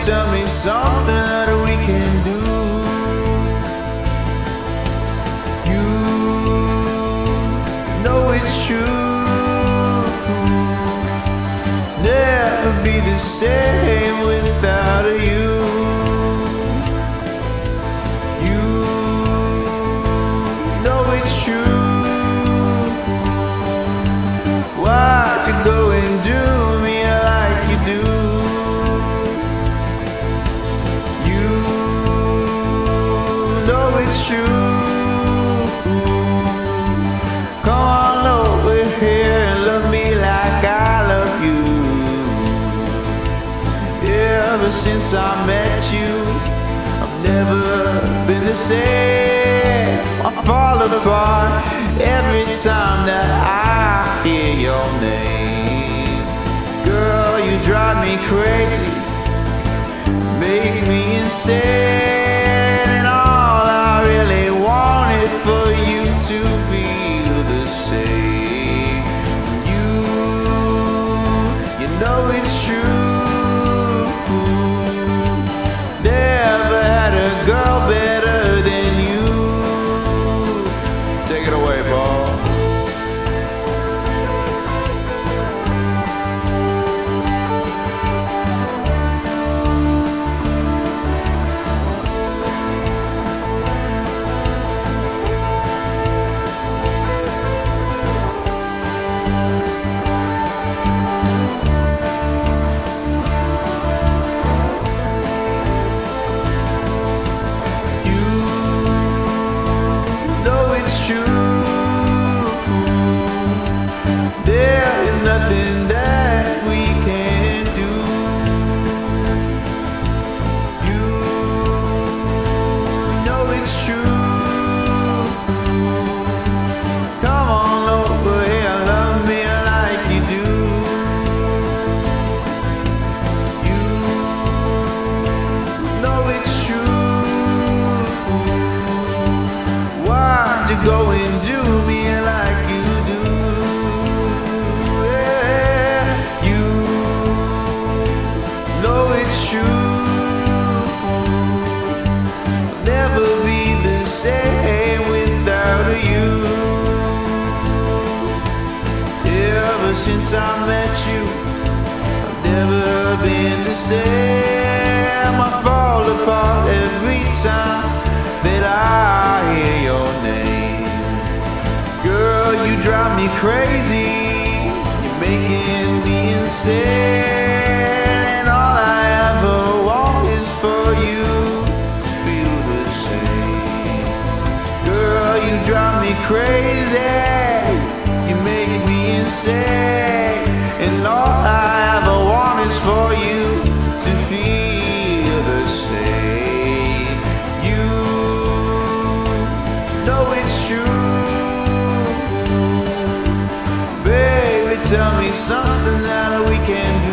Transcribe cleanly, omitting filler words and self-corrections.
tell me something that we can do. You know it's true. Never be the same without you. You know it's true. Why'd you go and do me like you do? You know it's true. Come on over here and love me like I love you. Ever since I met you, I've never been the same. I fall apart every time that I hear your name. Girl, you drive me crazy, make me insane. And all I really want is for you to feel the same. You know it's true. Never had a girl better than you. Take it away, Paul. Nothing that we can do. You know it's true. Come on over here, love me like you do. You know it's true. Why'd you go and do me like you do? Never be the same without you. Ever since I met you, I've never been the same. I fall apart every time that I hear your name. Girl, you drive me crazy, you're making me insane. And all I ever want is for you to feel the same. Girl, you drive me crazy, you make me insane. And all I ever want is for you to feel the same. You know it's true. Baby, tell me something that we can do.